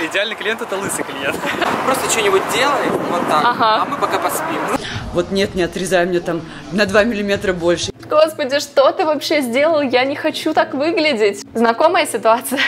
идеальный клиент — это лысый клиент. Просто что-нибудь делай, вот так, а мы пока поспим. Вот нет, не отрезай мне там на 2 миллиметра больше. Господи, что ты вообще сделал? Я не хочу так выглядеть. Знакомая ситуация?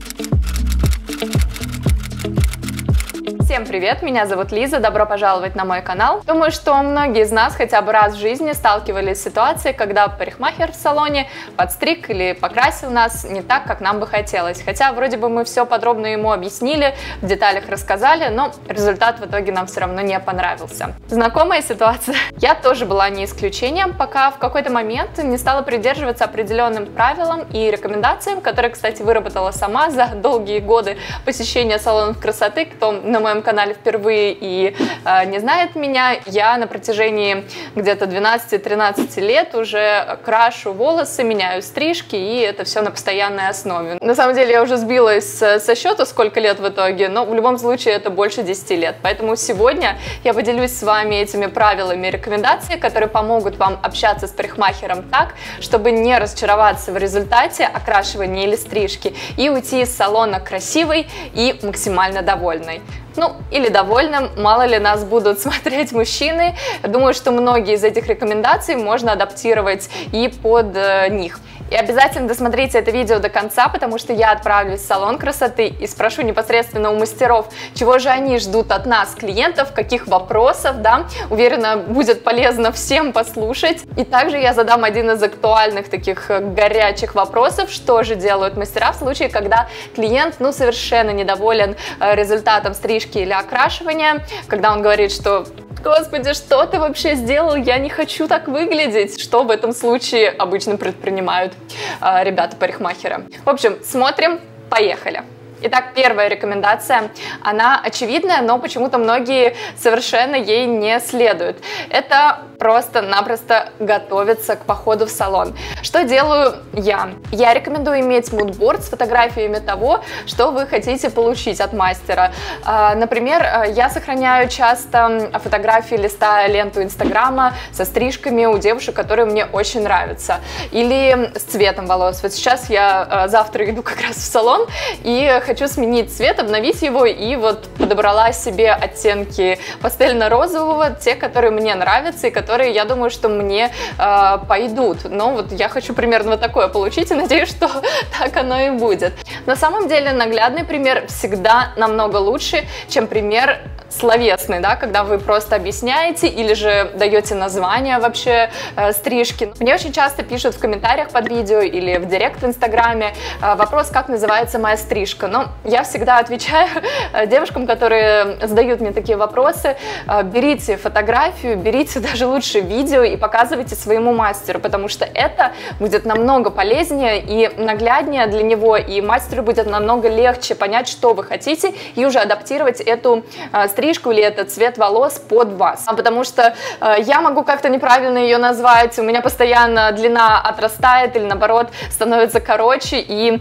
Всем привет, меня зовут Лиза, добро пожаловать на мой канал. Думаю, что многие из нас хотя бы раз в жизни сталкивались с ситуацией, когда парикмахер в салоне подстриг или покрасил нас не так, как нам бы хотелось. Хотя вроде бы мы все подробно ему объяснили, в деталях рассказали, но результат в итоге нам все равно не понравился. Знакомая ситуация? Я тоже была не исключением, пока в какой-то момент не стала придерживаться определенным правилам и рекомендациям, которые, кстати, выработала сама за долгие годы посещения салонов красоты. Кто на моем канале впервые и не знает меня, я на протяжении где-то 12-13 лет уже крашу волосы, меняю стрижки, и это все на постоянной основе. На самом деле я уже сбилась со счета, сколько лет в итоге, но в любом случае это больше 10 лет. Поэтому сегодня я поделюсь с вами этими правилами и рекомендациями, которые помогут вам общаться с парикмахером так, чтобы не разочароваться в результате окрашивания или стрижки и уйти из салона красивой и максимально довольной. Ну, или довольным, мало ли нас будут смотреть мужчины. Думаю, что многие из этих рекомендаций можно адаптировать и под них. И обязательно досмотрите это видео до конца, потому что я отправлюсь в салон красоты и спрошу непосредственно у мастеров, чего же они ждут от нас, клиентов, каких вопросов, да. Уверена, будет полезно всем послушать. И также я задам один из актуальных таких горячих вопросов, что же делают мастера в случае, когда клиент, ну, совершенно недоволен результатом стрижки или окрашивания, когда он говорит, что «Господи, что ты вообще сделал? Я не хочу так выглядеть». Что в этом случае обычно предпринимают ребята-парикмахеры. В общем, смотрим, поехали. Итак, первая рекомендация, она очевидная, но почему-то многие совершенно ей не следуют. Это просто-напросто готовиться к походу в салон. Что делаю я? Я рекомендую иметь мудборд с фотографиями того, что вы хотите получить от мастера. Например, я сохраняю часто фотографии, листая ленту Инстаграма со стрижками у девушек, которые мне очень нравятся. Или с цветом волос. Вот сейчас я завтра иду как раз в салон и хочу сменить цвет, обновить его, и вот подобрала себе оттенки пастельно-розового, те, которые мне нравятся и которые, я думаю, что мне пойдут. Но вот я хочу примерно вот такое получить и надеюсь, что так оно и будет. На самом деле наглядный пример всегда намного лучше, чем пример словесный, да, когда вы просто объясняете или же даете название вообще стрижки. Мне очень часто пишут в комментариях под видео или в директ в Инстаграме вопрос, как называется моя стрижка. Но я всегда отвечаю девушкам, которые задают мне такие вопросы: берите фотографию, берите даже лучше видео и показывайте своему мастеру, потому что это будет намного полезнее и нагляднее для него, и мастеру будет намного легче понять, что вы хотите, и уже адаптировать эту стрижку или этот цвет волос под вас. Потому что я могу как-то неправильно ее назвать, у меня постоянно длина отрастает или наоборот становится короче, и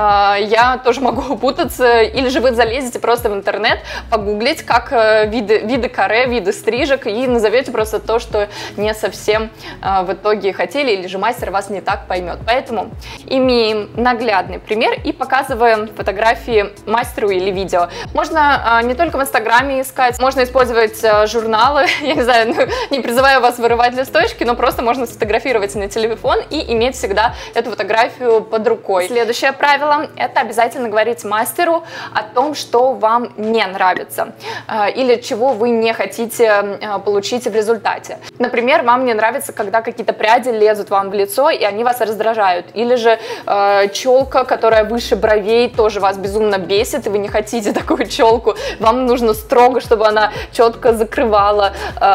я тоже могу путаться. Или же вы залезете просто в интернет, погуглить, как виды каре, виды стрижек, и назовете просто то, что не совсем в итоге хотели, или же мастер вас не так поймет. Поэтому имеем наглядный пример и показываем фотографии мастеру или видео. Можно не только в Инстаграме искать, можно использовать журналы. Я не знаю, не призываю вас вырывать листочки, но просто можно сфотографировать на телефон и иметь всегда эту фотографию под рукой. Следующее правило – это обязательно говорить мастеру о том, что вам не нравится или чего вы не хотите получить в результате. Например, вам не нравится, когда какие-то пряди лезут вам в лицо и они вас раздражают, или же челка, которая выше бровей, тоже вас безумно бесит, и вы не хотите такую челку, вам нужно строго, чтобы она четко закрывала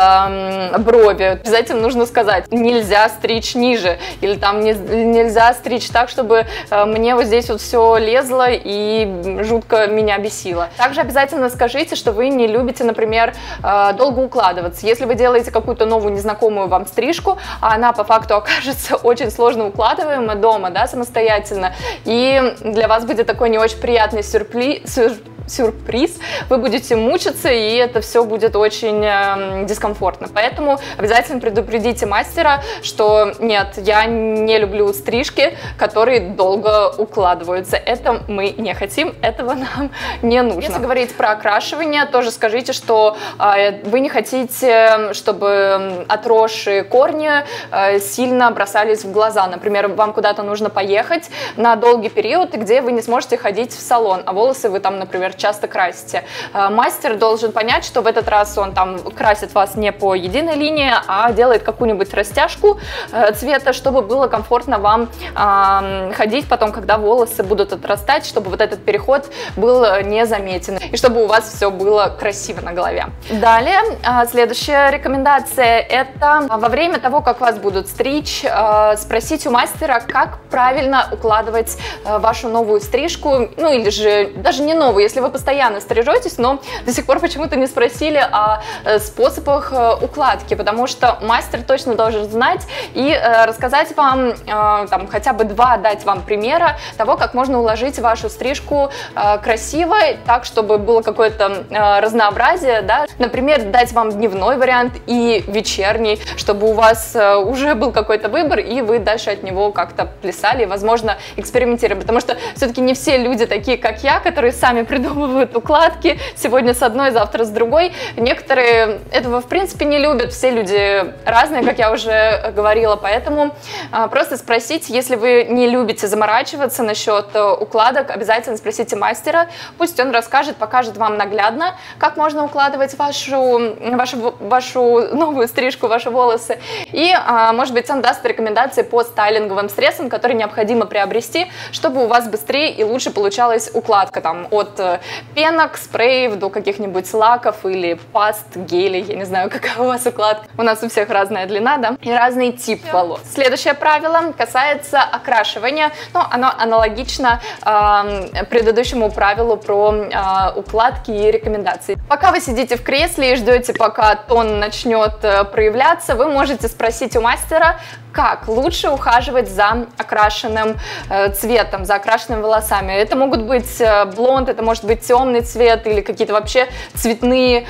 брови. Обязательно нужно сказать: нельзя стричь ниже, или там нельзя стричь так, чтобы мне вот здесь вот все лезло и жутко меня бесило. Также обязательно скажите, что вы не любите, например, долго укладываться. Если вы делаете какую-то новую незнакомую вам стрижку, а она по факту окажется очень сложно укладываемой дома, да, самостоятельно, и для вас будет такой не очень приятный сюрприз, сюрприз, вы будете мучиться, и это все будет очень дискомфортно. Поэтому обязательно предупредите мастера, что нет, я не люблю стрижки, которые долго укладываются. Это мы не хотим, этого нам не нужно. Если говорить про окрашивание, тоже скажите, что вы не хотите, чтобы отросшие корни сильно бросались в глаза. Например, вам куда-то нужно поехать на долгий период, где вы не сможете ходить в салон, а волосы вы там, например, часто красите. Мастер должен понять, что в этот раз он там красит вас не по единой линии, а делает какую-нибудь растяжку цвета, чтобы было комфортно вам ходить потом, когда волосы будут отрастать, чтобы вот этот переход был незаметен и чтобы у вас все было красиво на голове. Далее, следующая рекомендация – это во время того, как вас будут стричь, спросить у мастера, как правильно укладывать вашу новую стрижку, ну или же даже не новую, если вы постоянно стрижетесь, но до сих пор почему-то не спросили о способах укладки, потому что мастер точно должен знать и рассказать вам, там, хотя бы дать вам примера того, как можно уложить вашу стрижку красиво, так, чтобы было какое-то разнообразие, да? Например, дать вам дневной вариант и вечерний, чтобы у вас уже был какой-то выбор, и вы дальше от него как-то плясали, возможно, экспериментировали, потому что все-таки не все люди такие, как я, которые сами придумывают укладки, сегодня с одной, завтра с другой. Некоторые этого, в принципе, не любят, все люди разные, как я уже говорила, поэтому просто спросите, если вы не любите заморачиваться насчет укладок, обязательно спросите мастера, пусть он расскажет, покажет вам наглядно, как можно укладывать вашу новую стрижку, ваши волосы, и, может быть, он даст рекомендации по стайлинговым средствам, которые необходимо приобрести, чтобы у вас быстрее и лучше получалась укладка, там, от пенок, спреев до каких-нибудь лаков или паст, гелей, я не знаю, какая у вас укладка, у нас у всех разная длина, да, и разный тип волос. Следующее правило касается окрашивания, но оно аналогично предыдущему правилу про укладки и рекомендации. Пока вы сидите в кресле и ждете, пока тон начнет проявляться, вы можете спросить у мастера, как лучше ухаживать за окрашенным цветом, за окрашенными волосами. Это могут быть блонд, это может быть темный цвет или какие-то вообще цветные,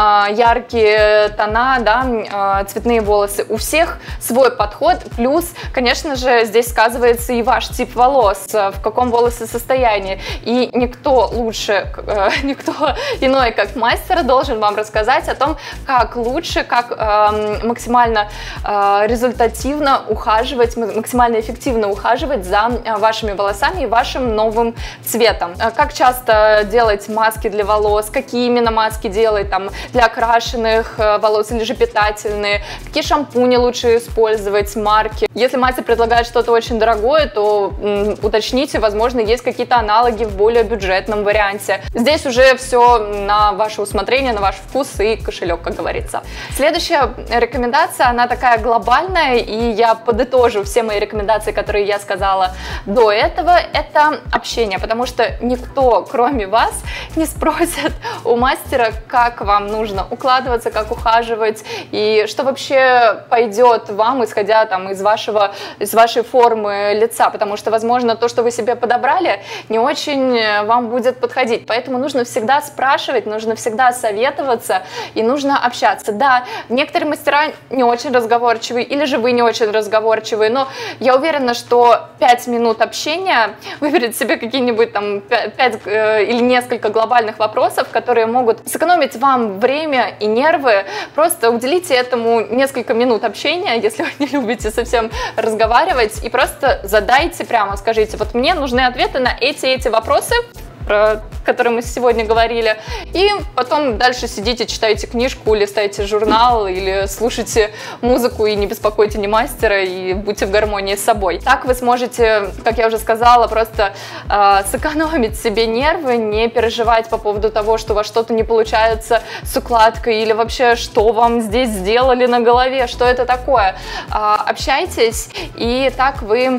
яркие тона, да, цветные волосы. У всех свой подход, плюс, конечно же, здесь сказывается и ваш тип волос, в каком волососостоянии. И никто лучше, никто иной, как мастер, должен вам рассказать о том, как лучше, как максимально результативно ухаживать, максимально эффективно ухаживать за вашими волосами и вашим новым цветом. Как часто делать маски для волос, какие именно маски делать, там, для окрашенных волос или же питательные, какие шампуни лучше использовать, марки. Если мастер предлагает что-то очень дорогое, то уточните, возможно, есть какие-то аналоги в более бюджетном варианте. Здесь уже все на ваше усмотрение, на ваш вкус и кошелек, как говорится. Следующая рекомендация, она такая глобальная, и я подытожу все мои рекомендации, которые я сказала до этого, это общение, потому что никто, кроме вас, не спросит у мастера, как вам нужно укладываться, как ухаживать, и что вообще пойдет вам, исходя там из вашей формы лица, потому что, возможно, то, что вы себе подобрали, не очень вам будет подходить, поэтому нужно всегда спрашивать, нужно всегда советоваться и нужно общаться. Да, некоторые мастера не очень разговорчивые, или же вы не очень разговорчивые, но я уверена, что 5 минут общения выберет себе какие-нибудь там 5 или несколько глобальных вопросов, которые могут сэкономить вам время и нервы. Просто уделите этому несколько минут общения, если вы не любите совсем разговаривать, и просто задайте прямо, скажите, вот мне нужны ответы на эти вопросы, про которые мы сегодня говорили, и потом дальше сидите, читайте книжку, листайте журнал или слушайте музыку и не беспокойте ни мастера, и будьте в гармонии с собой. Так вы сможете, как я уже сказала, просто сэкономить себе нервы, не переживать по поводу того, что у вас что-то не получается с укладкой или вообще, что вам здесь сделали на голове, что это такое. Общайтесь, и так вы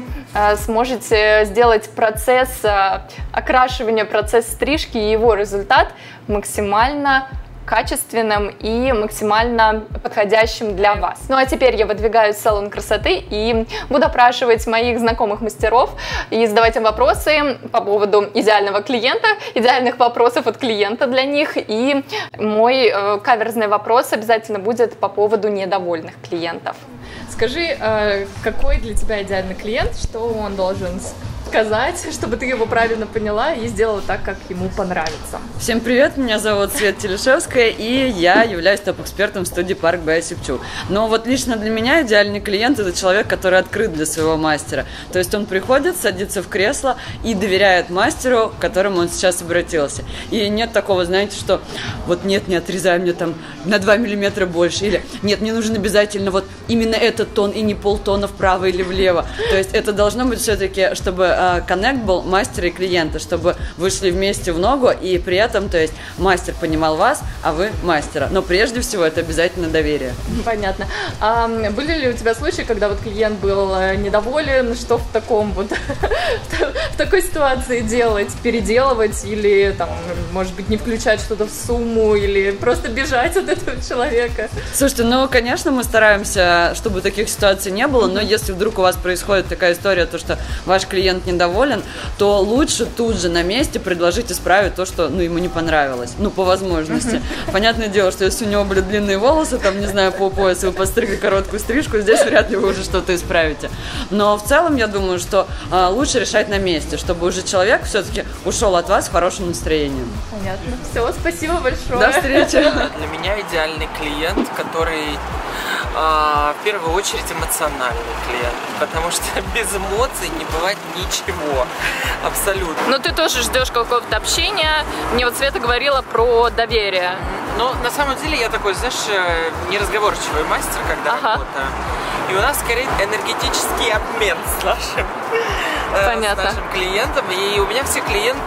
сможете сделать процесс окрашивания, процесс стрижки и его результат максимально качественным и максимально подходящим для вас. Ну а теперь я выдвигаюсь в салон красоты и буду опрашивать моих знакомых мастеров и задавать им вопросы по поводу идеального клиента, идеальных вопросов от клиента для них, и мой каверзный вопрос обязательно будет по поводу недовольных клиентов. Скажи, какой для тебя идеальный клиент, что он должен сказать, чтобы ты его правильно поняла и сделала так, как ему понравится? Всем привет, меня зовут Света Телешевская, и я являюсь топ-экспертом в студии Park by Sipchu. Но вот лично для меня идеальный клиент – это человек, который открыт для своего мастера. То есть он приходит, садится в кресло и доверяет мастеру, к которому он сейчас обратился. И нет такого, знаете, что вот нет, не отрезай мне там на 2 миллиметра больше, или нет, мне нужен обязательно вот именно этот тон и не полтона вправо или влево. То есть это должно быть все-таки, чтобы коннект был мастера и клиента, чтобы вы шли вместе в ногу, и при этом, то есть, мастер понимал вас, а вы мастера. Но прежде всего это обязательно доверие. Понятно. А были ли у тебя случаи, когда вот клиент был недоволен, что в таком вот в такой ситуации делать? Переделывать или там, может быть, не включать что-то в сумму, или просто бежать от этого человека? Слушайте, ну, конечно, мы стараемся, чтобы таких ситуаций не было, но если вдруг у вас происходит такая история, то что ваш клиент недоволен, то лучше тут же на месте предложить исправить то, что, ну, ему не понравилось, ну, по возможности. Понятное дело, что если у него были длинные волосы, там, не знаю, по поясу, вы постригли короткую стрижку, здесь вряд ли вы уже что-то исправите. Но в целом, я думаю, что лучше решать на месте, чтобы уже человек все-таки ушел от вас в хорошем настроении. Понятно. Все, спасибо большое. До встречи. Для меня идеальный клиент, который в первую очередь эмоциональный клиент, потому что без эмоций не бывает ничего, абсолютно. Но ты тоже ждешь какого-то общения. Мне вот Света говорила про доверие. Но на самом деле я такой, знаешь, неразговорчивый мастер, когда работаю. И у нас скорее энергетический обмен с нашим клиентом. И у меня все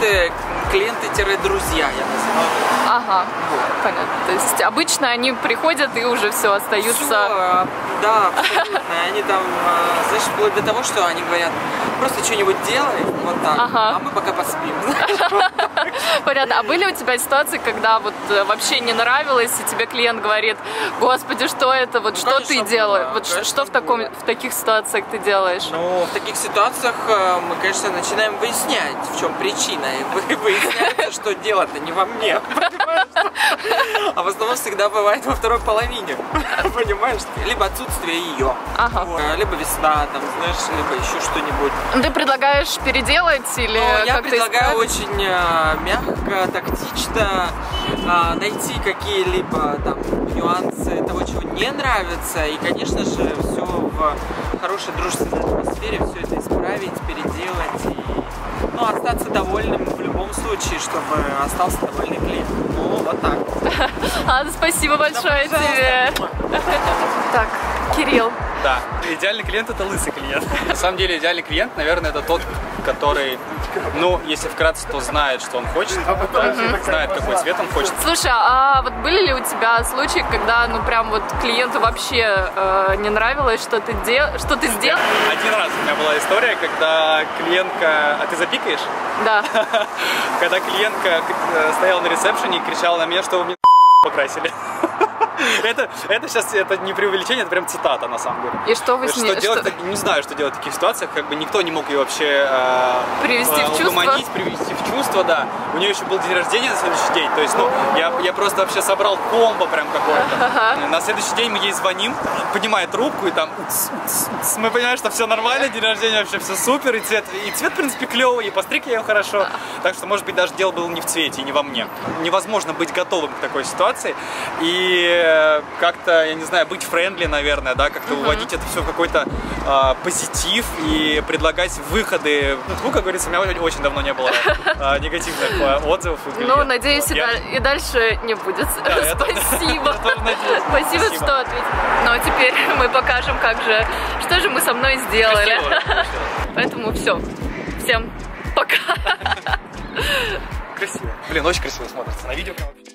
клиенты-друзья, я называю. Ага, понятно. То есть обычно они приходят и уже все остаются. Все, да, абсолютно. Они там, знаешь, вплоть до того, что они говорят, просто что-нибудь делай, вот так, а мы пока поспим. Понятно. А были у тебя ситуации, когда вот вообще не нравилось, и тебе клиент говорит: господи, что это, вот что ты делаешь, вот что в таких ситуациях ты делаешь? Ну, в таких ситуациях мы, конечно, начинаем выяснять, в чем причина, и выясняется, что дело-то не во мне, понимаешь? А в основном всегда бывает во второй половине, понимаешь? Либо отсутствие ее, либо весна, там, знаешь, либо еще что-нибудь. Ты предлагаешь переделать или я предлагаю очень мягко, тактично найти какие-либо там нюансы того, чего не нравится, и, конечно же, все в хорошей дружественной атмосфере, все это исправить, переделать и, ну, остаться довольным в любом случае, чтобы остался довольный клиент. Ну, вот так. Ладно, спасибо большое тебе. Так, Кирилл. Да, идеальный клиент – это лысый клиент. На самом деле идеальный клиент, наверное, это тот, который, ну, если вкратце, то знает, что он хочет, знает, какой цвет он хочет. Слушай, а вот были ли у тебя случаи, когда, ну, прям вот клиенту вообще не нравилось, что ты сделал? Один раз у меня была история, когда клиентка… А ты запикаешь? Да. Когда клиентка стояла на ресепшене и кричала на меня, что вы мне покрасили. Это сейчас это не преувеличение, это прям цитата, на самом деле. И что вы с ней... Не знаю, что делать в таких ситуациях, как бы никто не мог ее вообще привести в чувство, да. У нее еще был день рождения на следующий день, то есть, ну, я просто вообще собрал комбо прям какое-то. На следующий день мы ей звоним, поднимает трубку, и там мы понимаем, что все нормально, день рождения вообще все супер, и цвет, в принципе, клевый, и постриг я ее хорошо. Так что, может быть, даже дело было не в цвете, и не во мне. Невозможно быть готовым к такой ситуации, и как-то, я не знаю, быть френдли, наверное, да, как-то уводить это все в какой-то позитив и предлагать выходы. Ну, как говорится, у меня очень давно не было негативных отзывов. Ну, надеюсь, и дальше не будет. Спасибо. Спасибо, что ответил. Ну, а теперь мы покажем, что же мы со мной сделали. Поэтому все. Всем пока. Красиво. Блин, очень красиво смотрится на видео.